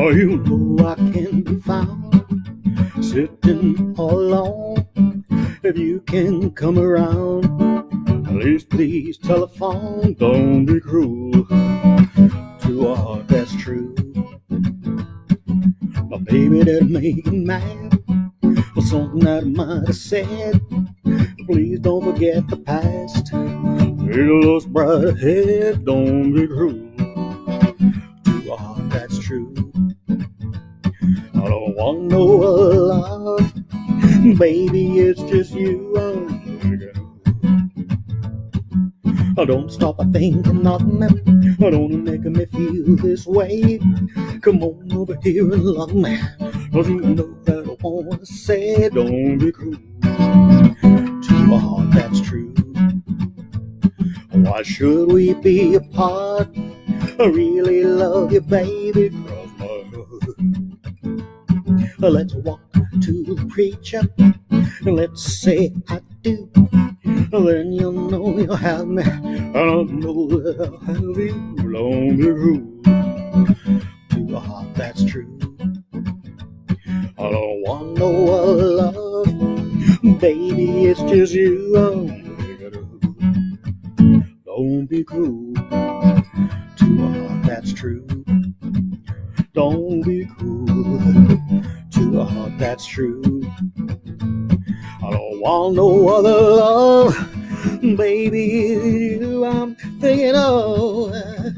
Oh, you know I can be found sitting all alone. If you can come around, at least please telephone. Don't be cruel to a heart that's true. My baby, that make me mad, or something that I might have said. Please don't forget the past. It looks bright ahead. Don't be cruel to a heart that's true. I don't want no love, baby, it's just you. Don't stop thinking of me. Don't make me feel this way. Come on over here and love me. Don't you know that I wanna say, don't be cruel to a heart that's true. Why should we be apart? I really love you, baby. Cross my heart. Let's walk to the preacher and let's say I do. Then you'll know you'll have me, and I know that I'll have you. Don't be cruel to a heart that's true. I don't want no other love, baby, it's just you. Don't be cruel to a heart that's true. Don't be cruel to a heart that's true. I don't want no other love, baby, it's you I'm thinking of.